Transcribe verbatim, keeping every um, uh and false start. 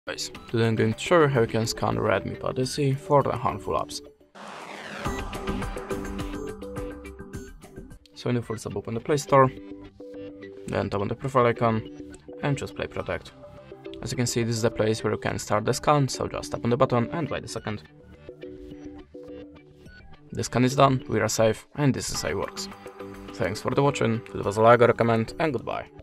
Guys, today I'm going to show you how you can scan Redmi Pad S E for the harmful apps. So when you first open the Play Store, then tap on the profile icon and choose Play Protect. As you can see, this is the place where you can start the scan, so just tap on the button and wait a second. The scan is done, we are safe, and this is how it works. Thanks for the watching, leave us a like or a comment, and goodbye.